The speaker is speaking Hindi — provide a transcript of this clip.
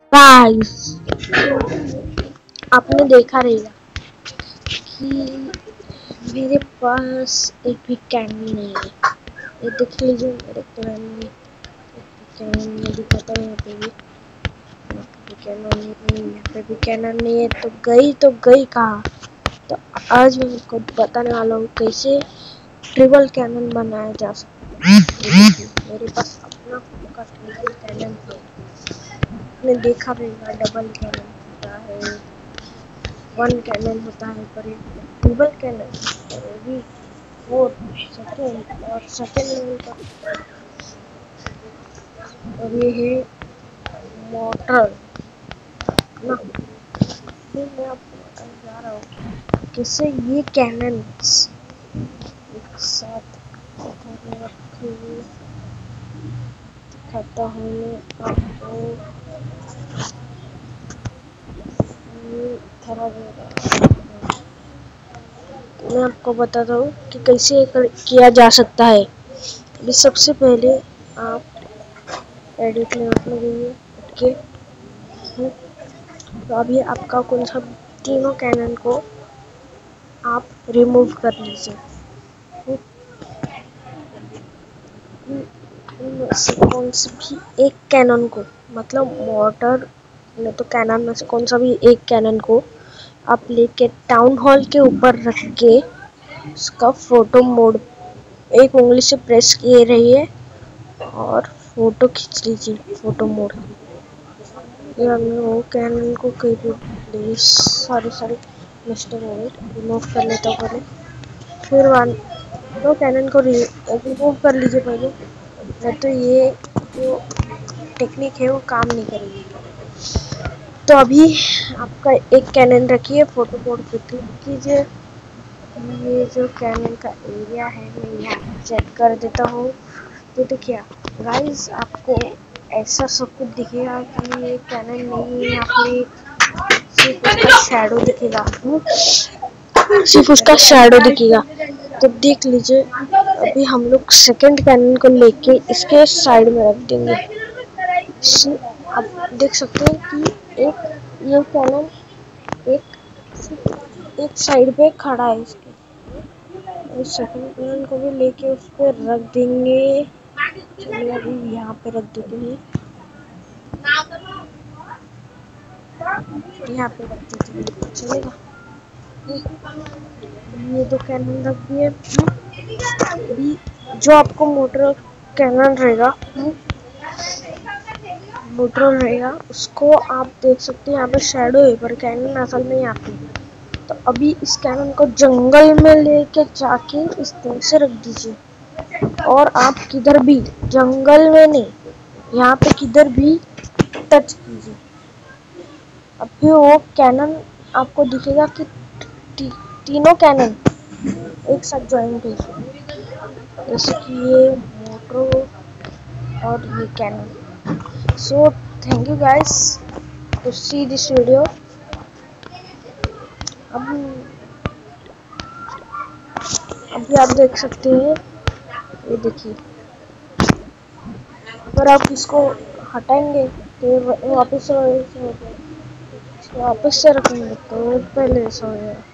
गाइस, आपने देखा रहेगा कि मेरे पास एक भी कैनन नहीं है। ये देख लीजिए मेरे कैनन में दिखाता है। यहाँ पे भी कैनन नहीं, यहाँ पे भी कैनन नहीं है। तो गई कहाँ? तो आज मैं आपको बताने वाला हूँ कैसे ट्रिपल कैनन बनाया जा सकता है। मेरे पास अपना खुद का ट्रिपल कैनन है। आपने देखा रहेगा डबल कैनन होता है, वन कैनन होता है, पर ट्रिपल कैनन भी फोर सेकेंड और सेकेंड लेवल का। और ये है मोटर ना। फिर मैं आपको बताने जा रहा हूँ कैसे ये कैनन एक साथ दिखाता हूँ मैं आपको। मैं आपको बताता हूँ कि कैसे किया जा सकता है। अभी सबसे पहले आप एडिट में जाइए। ओके, तो अभी आपका कौन सा तीनों कैनन को आप रिमूव कर लीजिए। से कौन से भी एक कैनन को, मतलब मोटर में तो कैनन में से कौन सा भी एक कैनन को आप लेके टाउन हॉल के ऊपर रख के उसका फोटो मोड एक उंगली से प्रेस किए रहिए और फोटो खींच लीजिए। फोटो मोड वो कैनन को कहीं भी सारी मिस्टेक हो गई, रिमूव कर लेता हूँ पहले। फिर दो कैनन को रिमूव कर लीजिए पहले, नहीं तो ये जो टेक्निक है वो काम नहीं करेगी। तो अभी आपका एक कैनन रखिए, फोटो मोड पे क्लिक कीजिए। ये जो कैनन का एरिया है मैं यहाँ चेक कर देता हूँ। तो देखिए गाइस, आपको ऐसा सब कुछ दिखेगा कि ये कैनन नहीं है। यहाँ पे सिर्फ उसका शैडो दिखेगा, सिर्फ उसका शैडो दिखेगा। तो देख लीजिए, अभी हम लोग सेकंड कैनन को लेके इसके साइड में रख देंगे। आप देख सकते हैं कि ये कैनन एक साइड पे खड़ा है इसके। सेकंड कैनन को भी लेके उस पर रख देंगे। चलिए अभी यहाँ पे रख देते हैं, यहाँ पे रख देते हैं, चलेगा। ये दो कैनन रख दिए। अभी जो आपको मोटर कैनन रहेगा उसको आप देख सकते हैं। यहाँ पे शैडो है पर कैनन असल में यहाँ पे। तो अभी इस कैनन को जंगल में लेके जाके इस तरह से रख दीजिए। और आप किधर भी, जंगल में नहीं, यहाँ पे किधर भी टच कीजिए। अभी वो कैनन आपको दिखेगा कि तीनों कैनन एक साथ ज्वाइन कीजिए, जैसे कि ये मोटर और ये cannon. So thank you guys to see this video. अभी आप देख सकते हैं, ये देखिए, अगर आप इसको हटाएंगे तो वापस से रखेंगे तो पहले ऐसा हो जाएगा।